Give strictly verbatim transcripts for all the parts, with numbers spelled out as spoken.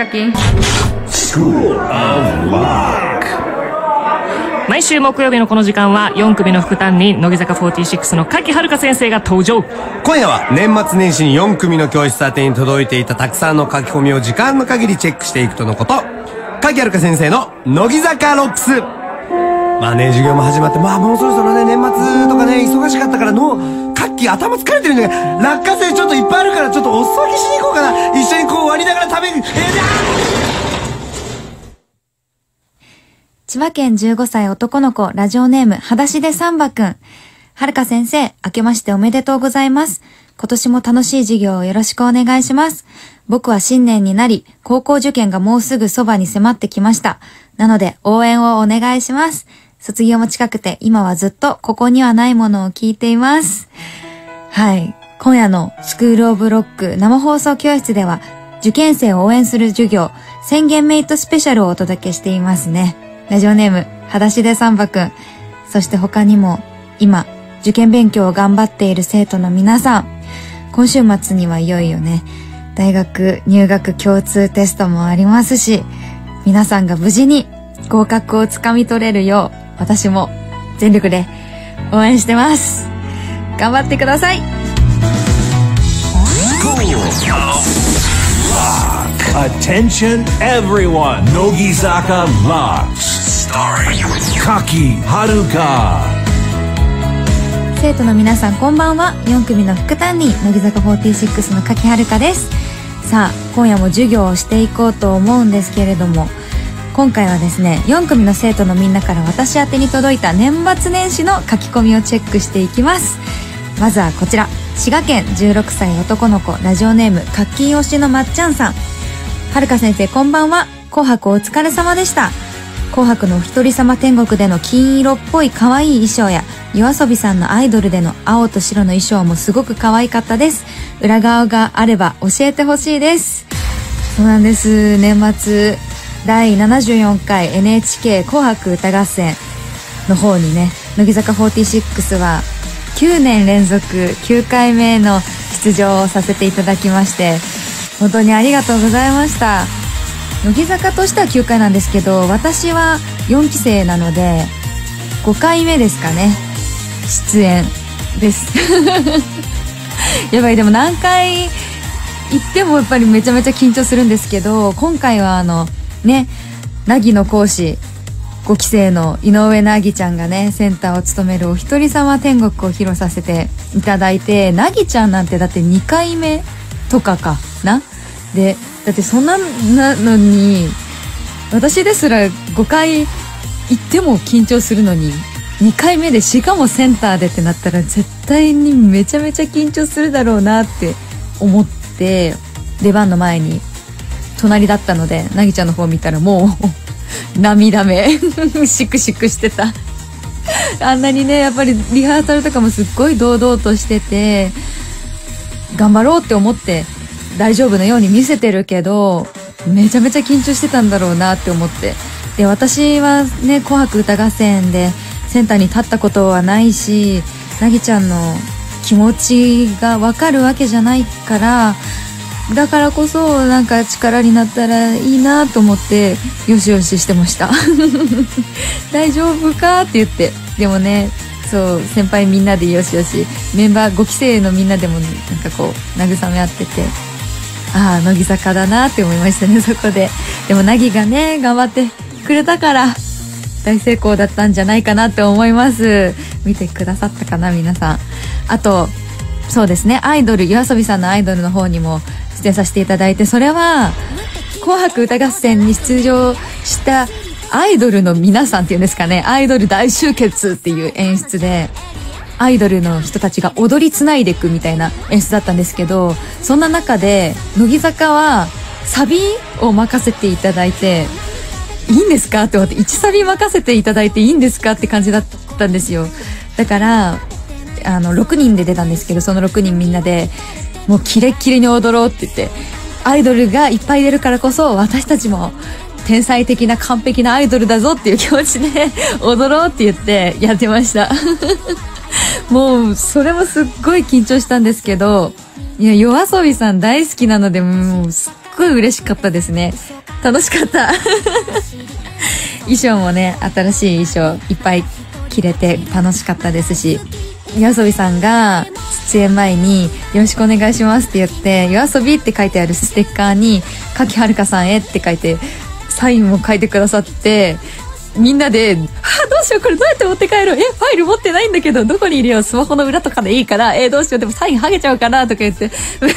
き。毎週木曜日のこの時間はよん組の副担任乃木坂フォーティーシックスの柿遥先生が登場。 今夜は年末年始によん組の教室宛てに届いていたたくさんの書き込みを時間の限りチェックしていくとのこと。柿遥先生の乃木坂ロックス。まあね、授業も始まって、まあもうそろそろね、年末とかね、忙しかったからのカッキー頭疲れてるんだけど、落花生ちょっといっぱいあるからちょっとお裾分けしに行こうかな。一緒にこう割りながら食べる。えー、 千葉県じゅうごさい男の子、ラジオネーム裸足でサンバくん。はるか先生、明けましておめでとうございます。今年も楽しい授業をよろしくお願いします。僕は新年になり、高校受験がもうすぐそばに迫ってきました。なので応援をお願いします。卒業も近くて、今はずっとここにはないものを聞いています。はい。今夜のスクールオブロック生放送教室では、受験生を応援する授業、宣言メイトスペシャルをお届けしていますね。ラジオネーム、裸足でサンバくん。そして他にも、今、受験勉強を頑張っている生徒の皆さん。今週末にはいよいよね、大学入学共通テストもありますし、皆さんが無事に合格をつかみ取れるよう、私も全力で応援してます。頑張ってください。 Attention everyone! 乃木坂 Locks Starring Kaki Haruka。 生徒の皆さんこんばんは。よん組の副担任乃木坂フォーティーシックスの柿遥です。さあ今夜も授業をしていこうと思うんですけれども、今回はですね、よん組の生徒のみんなから私宛てに届いた年末年始の書き込みをチェックしていきます。まずはこちら、滋賀県じゅうろくさい男の子、ラジオネームカッキー推しのまっちゃんさん。はるか先生こんばんは。紅白お疲れ様でした。紅白のお一人様天国での金色っぽい可愛い衣装や、夜遊びさんのアイドルでの青と白の衣装もすごく可愛かったです。裏側があれば教えてほしいです。そうなんです。年末だいななじゅうよんかい エヌエイチケー 紅白歌合戦の方にね、乃木坂フォーティーシックスはきゅうねん連続きゅうかいめの出場をさせていただきまして、本当にありがとうございました。乃木坂としてはきゅうかいなんですけど、私はよんき生なのでごかいめですかね、出演ですやばい、でも何回行ってもやっぱりめちゃめちゃ緊張するんですけど、今回はあのね、なぎの講師ごき生の井上なぎちゃんがね、センターを務めるお一人様天国を披露させていただいて、なぎちゃんなんてだってにかいめとかかな。でだってそんなのに私ですらごかい行っても緊張するのに、にかいめでしかもセンターでってなったら絶対にめちゃめちゃ緊張するだろうなって思って、出番の前に隣だったのでなぎちゃんの方見たらもう涙目シクシクしてたあんなにね、やっぱりリハーサルとかもすっごい堂々としてて、頑張ろうって思って大丈夫なように見せてるけど、めちゃめちゃ緊張してたんだろうなって思って。で私はね、紅白歌合戦でセンターに立ったことはないし、なぎちゃんの気持ちがわかるわけじゃないから、だからこそなんか力になったらいいなと思ってよしよししてました大丈夫かって言って。でもね、そう先輩みんなでよしよし、メンバーごき生のみんなでもなんかこう慰め合ってて、ああ乃木坂だなって思いましたね、そこで。でもなぎがね頑張ってくれたから大成功だったんじゃないかなって思います。見てくださったかな皆さん。あとそうですね、アイドル、夜遊びさんのアイドルの方にも出演させていただいて、それは紅白歌合戦に出場したアイドルの皆さんっていうんですかね、アイドル大集結っていう演出で、アイドルの人たちが踊りつないでいくみたいな演出だったんですけど、そんな中で乃木坂はサビを任せていただいて、いいんですかって思って、いちサビ任せていただいていいんですかって感じだったんですよ。だからあのろくにんで出たんですけど、そのろくにんみんなでもうキレッキレに踊ろうって言って、アイドルがいっぱい出るからこそ私たちも天才的な完璧なアイドルだぞっていう気持ちで踊ろうって言ってやってましたもうそれもすっごい緊張したんですけど、いや夜遊びさん大好きなので、もうすっごい嬉しかったですね。楽しかった衣装もね、新しい衣装いっぱい着れて楽しかったですし、YOASOBIさんが出演前によろしくお願いしますって言って、YOASOBIって書いてあるステッカーに賀喜遥香さんへって書いてサインも書いてくださって、みんなで、はあ、どうしよう、これどうやって持って帰る、え、ファイル持ってないんだけど、どこに入れよう、スマホの裏とかでいいから、え、どうしよう、でもサイン剥げちゃうかなとか言って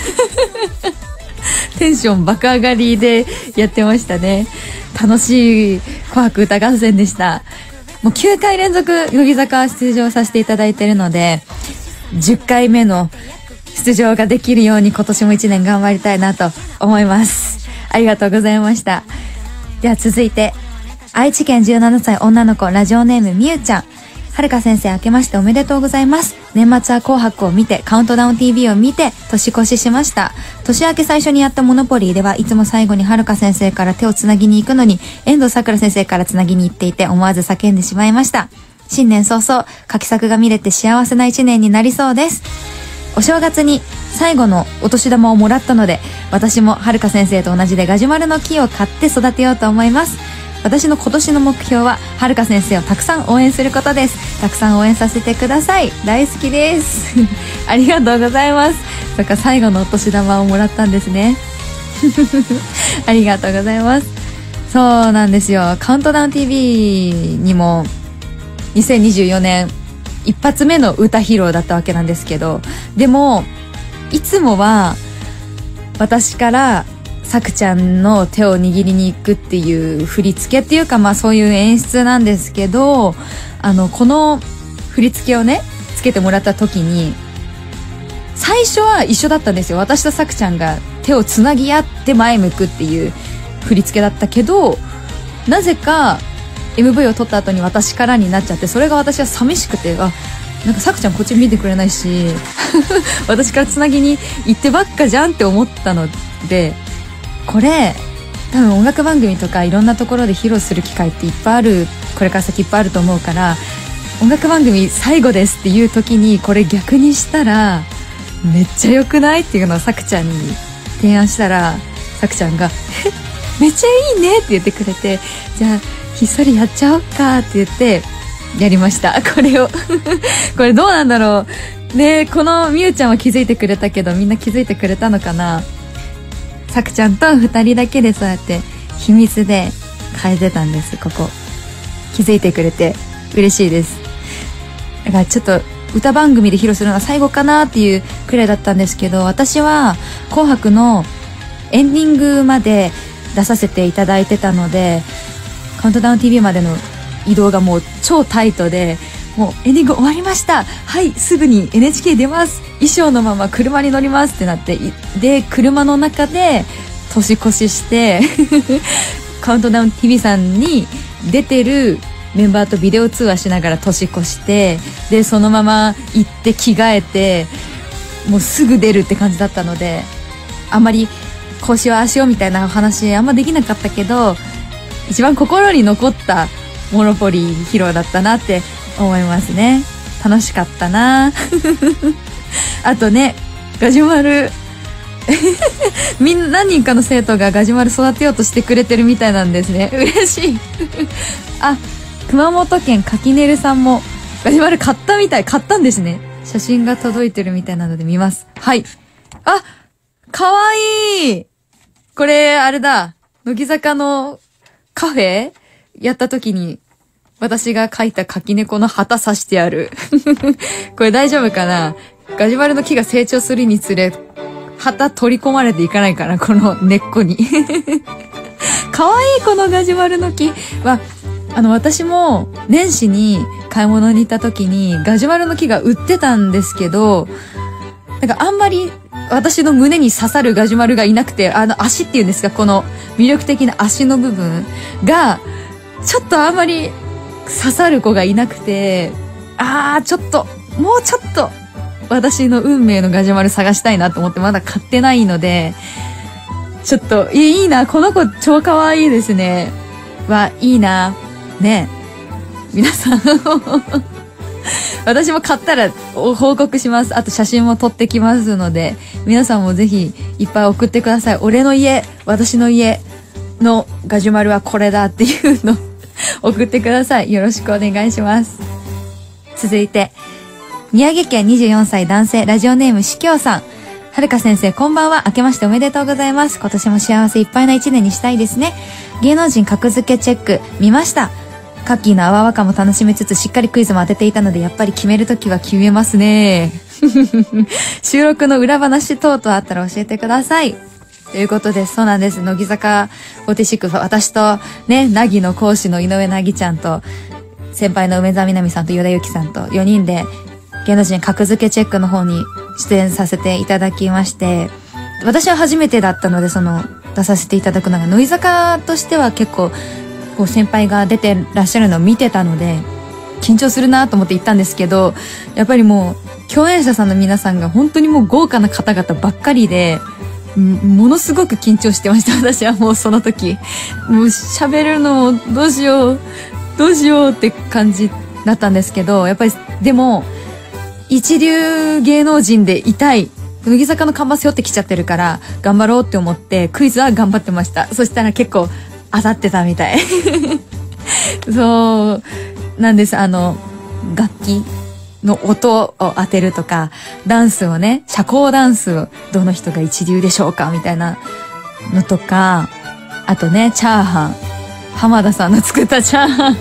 テンション爆上がりでやってましたね。楽しい紅白歌合戦でした。もうきゅうかい連続乃木坂出場させていただいているので、じゅっかいめの出場ができるように今年もいちねん頑張りたいなと思います。ありがとうございました。では続いて、愛知県じゅうななさい女の子、ラジオネームみゆちゃん。はるか先生、明けましておめでとうございます。年末は紅白を見て、カウントダウン ティーブイ を見て、年越ししました。年明け最初にやったモノポリーでは、いつも最後にはるか先生から手をつなぎに行くのに、遠藤さくら先生からつなぎに行っていて、思わず叫んでしまいました。新年早々、書き作が見れて幸せな一年になりそうです。お正月に最後のお年玉をもらったので、私もはるか先生と同じでガジュマルの木を買って育てようと思います。私の今年の目標ははるか先生をたくさん応援することです。たくさん応援させてください。大好きですありがとうございます。そっか、最後のお年玉をもらったんですねありがとうございます。そうなんですよ。カウントダウン ティーブイ にもにせんにじゅうよねん一発目の歌披露だったわけなんですけど、でもいつもは私からさくちゃんの手を握りに行くっていう振り付けっていうか、まあそういう演出なんですけど、あのこの振り付けをねつけてもらった時に、最初は一緒だったんですよ。私とさくちゃんが手をつなぎ合って前向くっていう振り付けだったけど、なぜか エムブイ を撮った後に私からになっちゃって、それが私は寂しくて、あ、なんかさくちゃんこっち見てくれないし私からつなぎに行ってばっかじゃんって思ったので、これ多分音楽番組とかいろんなところで披露する機会っていっぱいある、これから先いっぱいあると思うから、音楽番組最後ですっていう時にこれ逆にしたらめっちゃ良くないっていうのをさくちゃんに提案したら、さくちゃんがえめっちゃいいねって言ってくれて、じゃあひっそりやっちゃおうかって言ってやりましたこれをこれどうなんだろうね。このみゆちゃんは気づいてくれたけど、みんな気づいてくれたのかな。さくちゃんと二人だけでそうやって秘密で変えてたんです。ここ気づいてくれて嬉しいです。だからちょっと歌番組で披露するのが最後かなっていうくらいだったんですけど、私は紅白のエンディングまで出させていただいてたので、カウントダウン ティーブイ までの移動がもう超タイトで、もうエンディング終わりました、はいすぐに エヌエイチケー 出ます、衣装のまま車に乗りますってなって、で車の中で年越ししてカウントダウン ティーブイ さんに出てるメンバーとビデオ通話しながら年越して、でそのまま行って着替えてもうすぐ出るって感じだったので、あんまり腰は足をみたいな話あんまできなかったけど、一番心に残ったモノポリー披露だったなって思いますね。楽しかったなあとね、ガジュマルみんな何人かの生徒がガジュマル育てようとしてくれてるみたいなんですね。嬉しいあ、熊本県柿ねるさんもガジュマル買ったみたい、買ったんですね。写真が届いてるみたいなので見ます。はい。あ、かわいい。これあれだ、乃木坂のカフェやった時に私が描いた柿猫の旗刺してあるこれ大丈夫かな。ガジュマルの木が成長するにつれ旗取り込まれていかないかな、この根っこにかわいい。このガジュマルの木はあの私も年始に買い物に行った時にガジュマルの木が売ってたんですけど、なんかあんまり私の胸に刺さるガジュマルがいなくて、あの足っていうんですか、この魅力的な足の部分がちょっとあんまり刺さる子がいなくて、あーちょっともうちょっと私の運命のガジュマル探したいなと思ってまだ買ってないので、ちょっといいな、この子超可愛いですね。はいいなね、皆さん私も買ったら報告します。あと写真も撮ってきますので、皆さんもぜひいっぱい送ってください。俺の家、私の家のガジュマルはこれだっていうの送ってください。よろしくお願いします。続いて、宮城県にじゅうよんさい男性、ラジオネームしきょうさん。はるか先生、こんばんは。明けましておめでとうございます。今年も幸せいっぱいな一年にしたいですね。芸能人格付けチェック見ました。カッキーのあわわ感も楽しみつつ、しっかりクイズも当てていたので、やっぱり決めるときは決めますね。収録の裏話等々あったら教えてください。ということで、そうなんです。乃木坂フォーティーシックス、私とね、なぎの講師の井上なぎちゃんと、先輩の梅澤美波さんと与田由紀さんとよにんで、芸能人格付けチェックの方に出演させていただきまして、私は初めてだったので、その出させていただくのが、乃木坂としては結構こう先輩が出てらっしゃるのを見てたので緊張するなと思って行ったんですけど、やっぱりもう共演者さんの皆さんが本当にもう豪華な方々ばっかりで、ものすごく緊張してました。私はもうその時もう喋るのもどうしようどうしようって感じだったんですけど、やっぱりでも一流芸能人でいたい、乃木坂の看板背負ってきちゃってるから頑張ろうって思ってクイズは頑張ってました。そしたら結構当たってたみたいそうなんです。あの楽器の音を当てるとか、ダンスをね、社交ダンスをどの人が一流でしょうかみたいなのとか、あとね、チャーハン、浜田さんの作ったチャーハ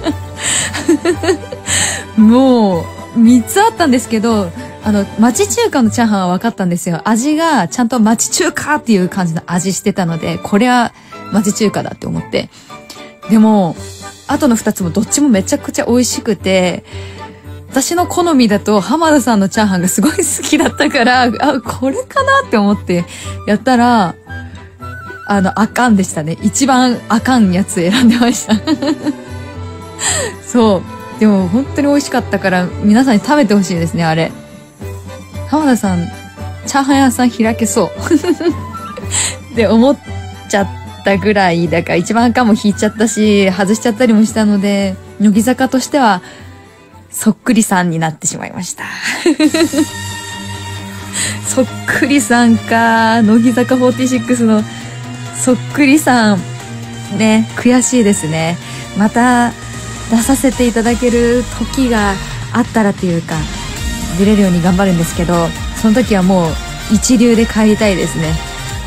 ンもうみっつあったんですけど、あの町中華のチャーハンは分かったんですよ。味がちゃんと町中華っていう感じの味してたので、これは町中華だって思って。でもあとのふたつもどっちもめちゃくちゃ美味しくて、私の好みだと浜田さんのチャーハンがすごい好きだったから、あ、これかなって思ってやったら、あのあかんでしたね。一番あかんやつ選んでましたそうでも本当に美味しかったから皆さんに食べてほしいですね。あれ浜田さんチャーハン屋さん開けそうって思っちゃったぐらいだから、一番あかんも引いちゃったし外しちゃったりもしたので、乃木坂としてはそっくりさんになってしまいましたそっくりさんか。乃木坂フォーティーシックスのそっくりさんね、悔しいですね。また出させていただける時があったらっていうか、出れるように頑張るんですけど、その時はもう一流で帰りたいですね。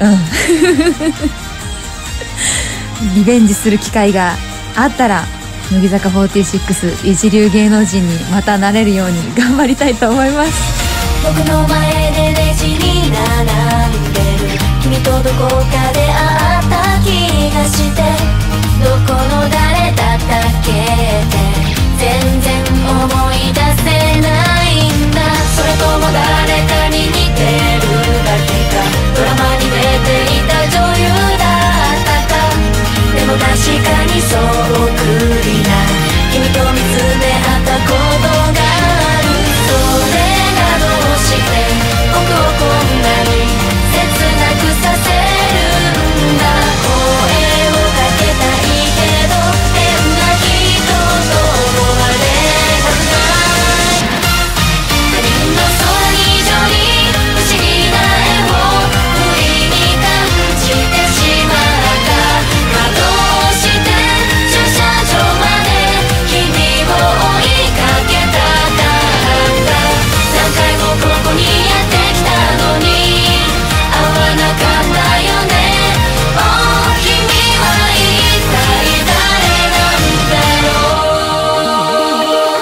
うんリベンジする機会があったら、乃木坂フォーティーシックス一流芸能人にまたなれるように頑張りたいと思います。 僕の前でレジに並んでる君とどこかで会った気がして、どこの誰だったっけって全然思い出せないんだ。それとも誰かに似てるだけか、ドラマに出ていた女優だったか。でも確かにそっくりな君と見つめ合ったことがある。それがどうして僕をこんなに切なくさせるんだ。声をかけたいけど変な人と思われたくない。他人の空に以上に不思議な絵を不意に感じてしまった。まあどうして駐車場まで君を追いかけたかった。何回もここにやってきたのに会わなかったよね。お君は一体誰なんだろ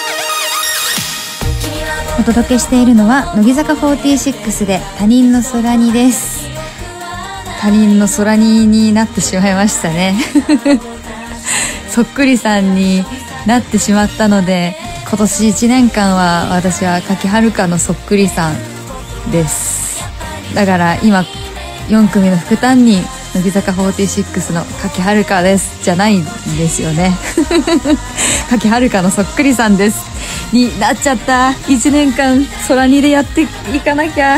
う。 お届けしているのは乃木坂フォーティーシックスで他人の空にです。他人の空にになってしまいましたねそっくりさんになってしまったので、今年いちねんかんは私は柿はるかのそっくりさんです。だから今よん組の副担任乃木坂フォーティーシックスの柿はるかですじゃないんですよね柿はるかのそっくりさんですになっちゃった。いちねんかん空にでやっていかなきゃ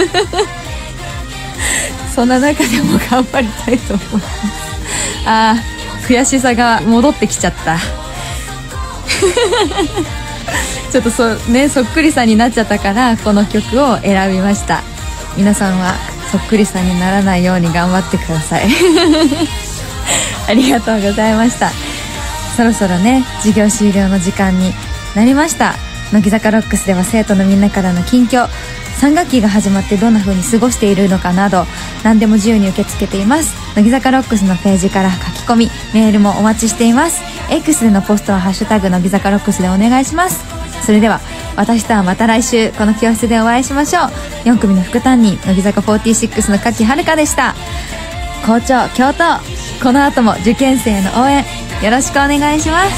そんな中でも頑張りたいと思います。あー悔しさが戻ってきちゃったちょっとそ,、ね、そっくりさんになっちゃったからこの曲を選びました。皆さんはそっくりさんにならないように頑張ってくださいありがとうございました。そろそろね授業終了の時間になりました。乃木坂ロックスでは生徒のみんなからの近況、さん学期が始まってどんな風に過ごしているのかなど何でも自由に受け付けています。乃木坂ロックスのページから書き込みメールもお待ちしています。 X でのポストはハッシュタグ乃木坂ロックスでお願いします。それでは私とはまた来週この教室でお会いしましょう。よん組の副担任乃木坂フォーティーシックスの柿はるかでした。校長教頭、この後も受験生の応援よろしくお願いします。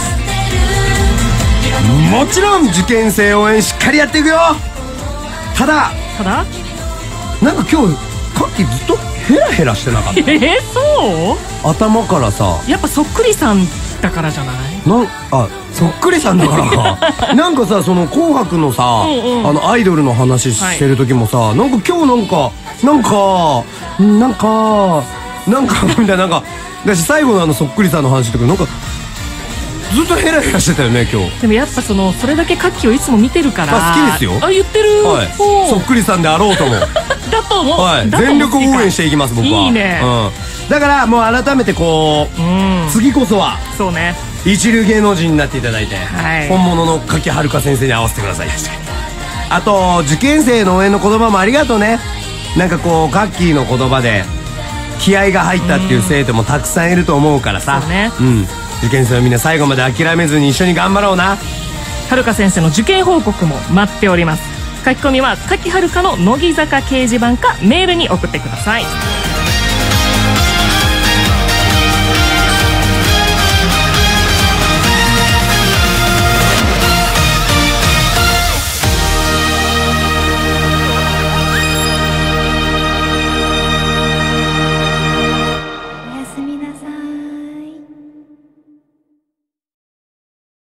もちろん受験生応援しっかりやっていくよ。ただただなんか今日カッキーずっとヘラヘラしてなかった？ えー、そう頭からさ、 やっぱそっくりさんだからじゃない？ なんあそっくりさんだからかなんかさ、その紅白のさ、うんうん、あのアイドルの話してる時もさ、はい、なんか今日なんかなんかなんかなんかみたいな、なんかだし最後のあのそっくりさんの話とかなんかずっとヘラヘラしてたよね今日。でもやっぱそのそれだけカッキーをいつも見てるからあ好きですよ。 あ言ってる、 はい、そっくりさんであろうともだと思う、 はい、全力応援していきます僕は。 いいね、 うん、だからもう改めてこう、うん、次こそはそうね一流芸能人になっていただいて、 はい、 本物の柿はるか先生に合わせてください。あと受験生の応援の言葉もありがとうね。なんかこうカッキーの言葉で気合が入ったっていう生徒もたくさんいると思うからさ、 そうね、 うん、受験生はみんな最後まで諦めずに一緒に頑張ろうな。 はるか先生の受験報告も待っております。書き込みは柿はるかの乃木坂掲示板かメールに送ってください。